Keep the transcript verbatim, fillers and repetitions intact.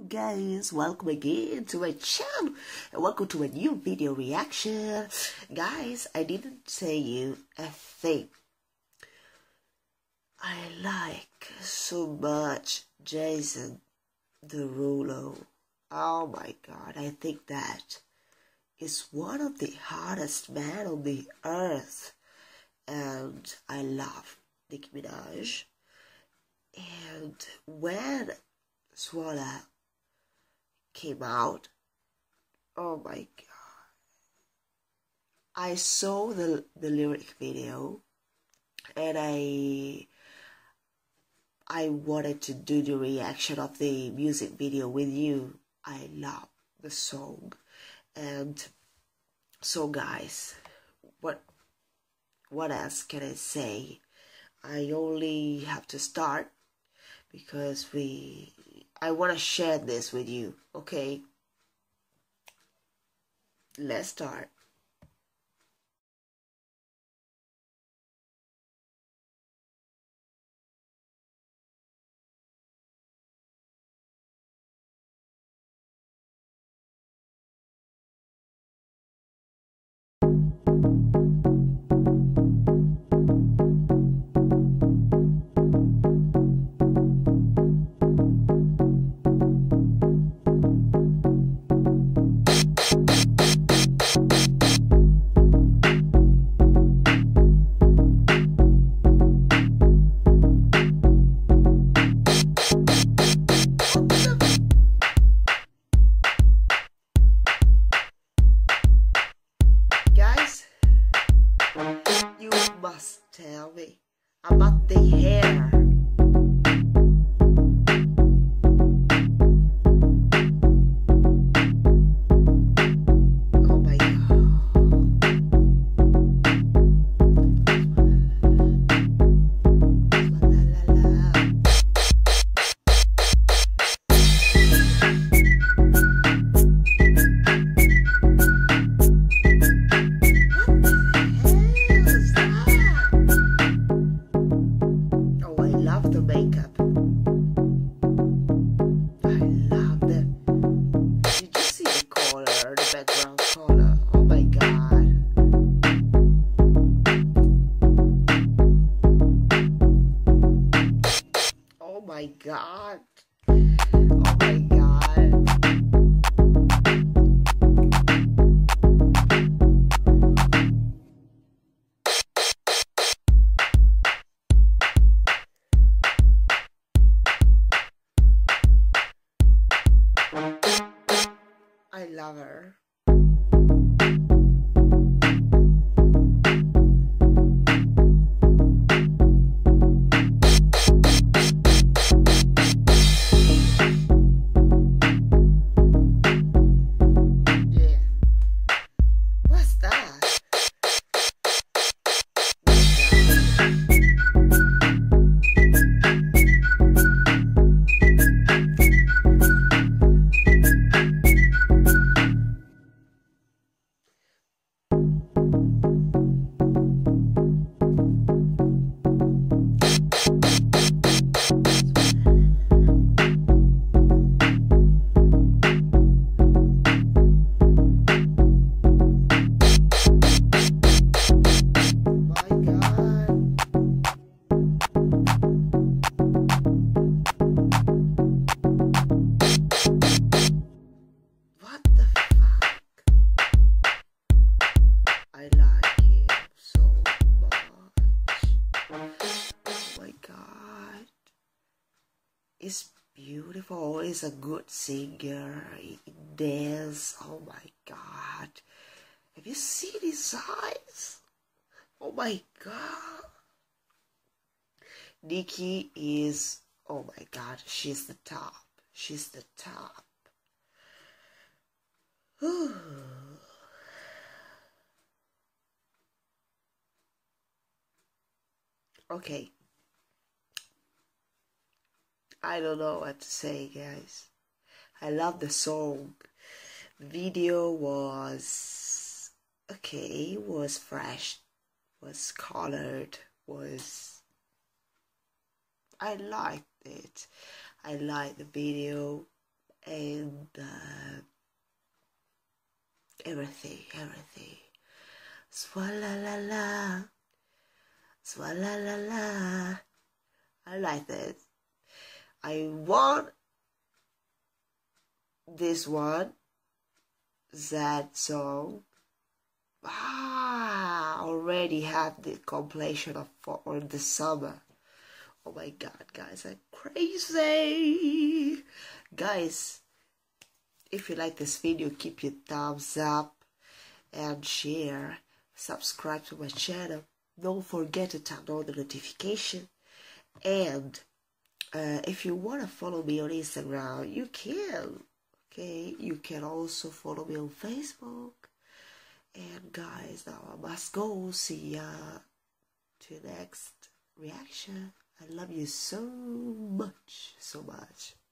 guys, welcome again to my channel and welcome to a new video reaction. Guys, I didn't say you a thing. I like so much Jason Derulo. Oh my god, I think that is one of the hottest men on the earth. And I love Nicki Minaj. And when Swalla came out, oh my god, I saw the the lyric video and I I wanted to do the reaction of the music video with you. I love the song. And so guys, what what else can I say? I only have to start because we I want to share this with you. Okay, let's start. You must tell me about the hair. Oh my god. The makeup. I love the. Did you see the color, the background color? Oh my god. Oh my god. Oh my god. I love her. Yeah. What's that? I like him so much. Oh my god. He's beautiful. He's a good singer. He dances. Oh my god. Have you seen his eyes? Oh my god. Nicki is, oh my god, she's the top. She's the top. Okay, I don't know what to say, guys. I love the song. The video was okay, was fresh, was colored, was I liked it. I liked the video, and everything, everything. Swalla la la, swalla la la. I like that. I want this one, that song. Ah, already have the completion of for the summer. Oh my god, guys, I'm crazy. Guys, if you like this video, keep your thumbs up and share. Subscribe to my channel. Don't forget to turn on the notification. And uh, if you want to follow me on Instagram, you can. Okay, you can also follow me on Facebook. And guys, now I must go. See ya to the next reaction. I love you so much, so much.